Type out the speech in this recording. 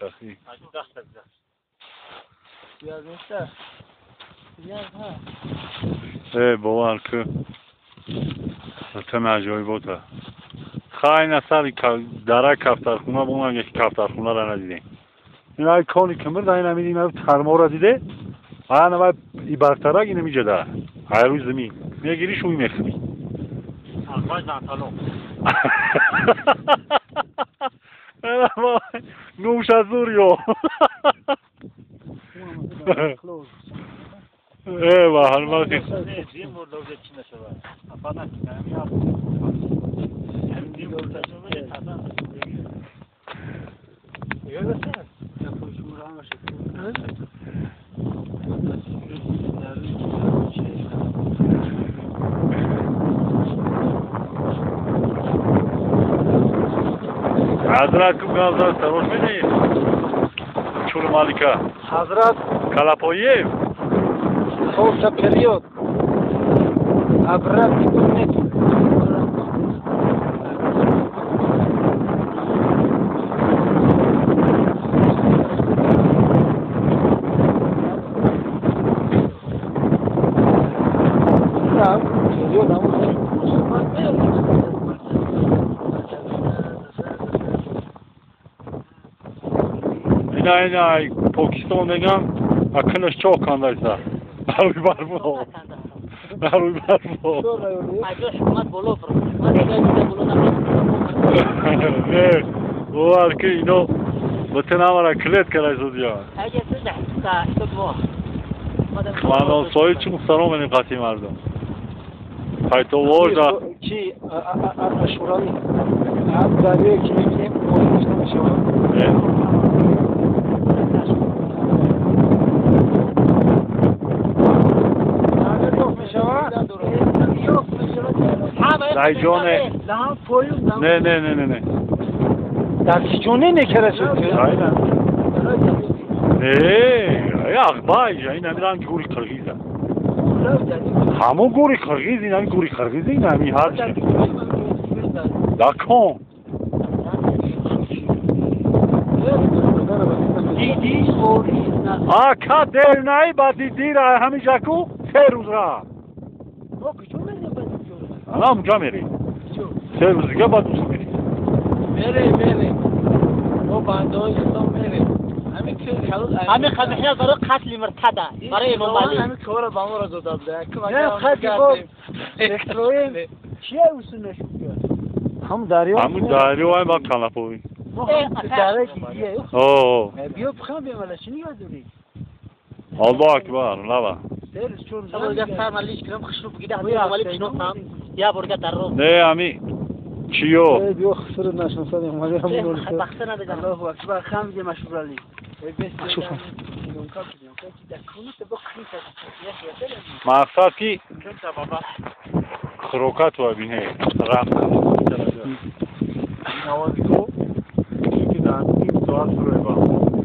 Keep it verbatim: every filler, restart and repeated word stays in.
کسی ای باور که تم عجایب بوده خیلی نسلی دره کفترخونه با اون یکی کفترخونه را ندیدیم این های کانی که مرد این همیدیم این ترما را دیده این همه ای برترک این همی جده های روی زمین میگیری شوی میخمی آقای زنطالو نوش از زوریو ای با حال ما که دیم مردوزه چی نشود افادا که نمی آب دیم مردوزه تازه یه بسید یا پوشون را همشه حضرت کو حضرت سروش میدید چول مالکا حضرت کلاپویه صوت پریود ابرد کنید اینا اینا پاکستان میگم اکنش چاک کندایسا روی برفو روی برفو اگه شما بولو فرو من دیگه بولو نمی‌کنم نه وار که اینو بتنامرا کلید کرای زودیا اگه تو ده تا تو من سوی چون سلام این قاطی مردم های تو وردا کی اشورانی از دریای کی میگیم پولیس نمیشه دایجونه نه نه نه نه نه دایجونه نکرده aynen نه اخبای این همیدن گوری قرغیزه همون گوری قرغیز این همی گوری قرغیز این همی هر چی دکن آکا دیر نایی با دیدی را همی جاکو سه روز را الان اونجا میری سه روز دیگه با دوست میری میره میره ما بنده های اسلام میره همین خدمه برای قتل مرتده برای امام علی همین کار با ما را داده نه خدی با اکتروین چیه اصول نشون هم دریا همون دریا های با کلاپوی دریا دیگه اوه بیا بخوام بیا ولی چی نگاه داری الله اکبر لبا سرش چون اول جا سر مالیش کردم خشلو بگیده همین امام علی بشنو تام یا برگه در رو نه همی چیو بیا خسر نشناسه امام علی همون رو بخصه نده الله اکبر خم دیگه مشهور علی شوف مقصد کی خروکات و بینه رفت نوازی تو که در این ساعت رو با